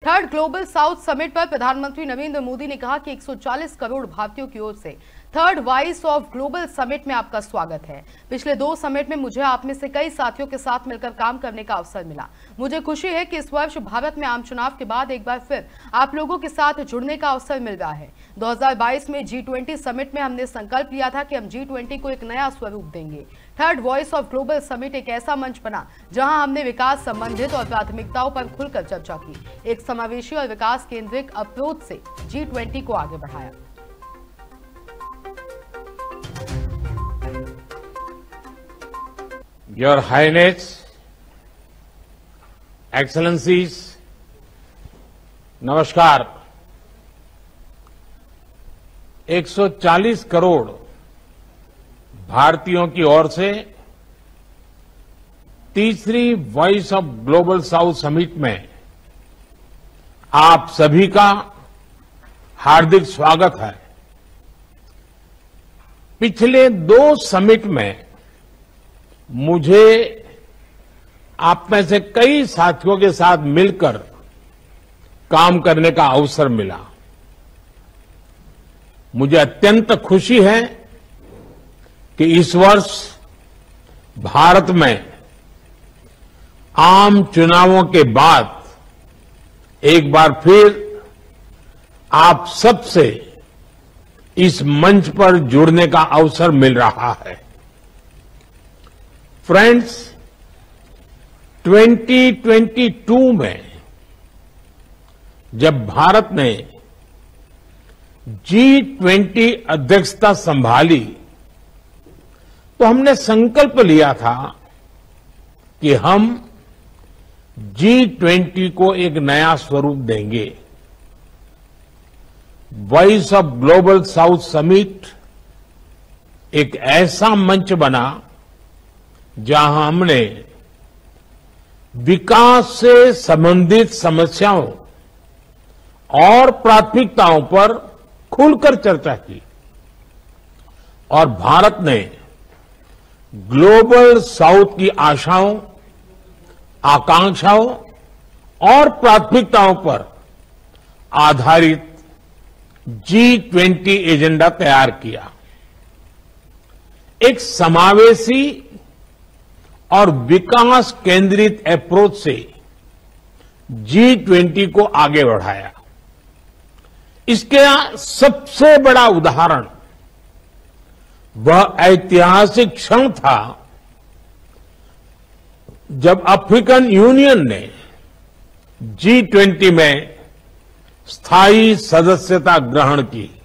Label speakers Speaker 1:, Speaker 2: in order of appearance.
Speaker 1: Third global south summit पर प्रधानमंत्री नरेंद्र मोदी ने कहा कि 140 करोड़ भारतीयों की ओर से third voice of global summit में आपका स्वागत है। पिछले 2 समिट में मुझे आप में से कई साथियों के साथ मिलकर काम करने का अवसर मिला। मुझे खुशी है कि इस वर्ष भारत में आम चुनाव के बाद एक बार फिर आप लोगों के साथ जुड़ने का अवसर मिल रहा है। 2022 में G20 समिट में हमने संकल्प लिया था कि हम G20 को एक नया स्वरूप देंगे। Third voice of global summit एक ऐसा मंच बना जहां हमने विकास संबंधित और प्राथमिकताओं पर खुलकर चर्चा की। एक समावेशी और विकास केंद्रित अप्रोच से G20 को आगे बढ़ाया।
Speaker 2: Your Highness, Excellencies, नमस्कार। 140 करोड़ भारतीयों की ओर से तीसरी voice of global south summit में आप सभी का हार्दिक स्वागत है। पिछले 2 समिट में मुझे आप में से कई साथियों के साथ मिलकर काम करने का अवसर मिला। मुझे अत्यंत खुशी है कि इस वर्ष भारत में आम चुनावों के बाद एक बार फिर आप सबसे इस मंच पर जुड़ने का अवसर मिल रहा है। फ्रेंड्स, 2022 में जब भारत ने G20 अध्यक्षता संभाली तो हमने संकल्प लिया था कि हम G20 को एक नया स्वरूप देंगे। Voice of global south summit एक ऐसा मंच बना जहां हमने विकास से संबंधित समस्याओं और प्राथमिकताओं पर खुलकर चर्चा की और भारत ने ग्लोबल साउथ की आशाओं, आकांक्षाओं और प्राथमिकताओं पर आधारित G20 एजेंडा तैयार किया। एक समावेशी और विकास केंद्रित अप्रोच से G20 को आगे बढ़ाया। इसका सबसे बड़ा उदाहरण वह ऐतिहासिक क्षण था जब अफ्रीकन यूनियन ने G20 में स्थायी सदस्यता ग्रहण की।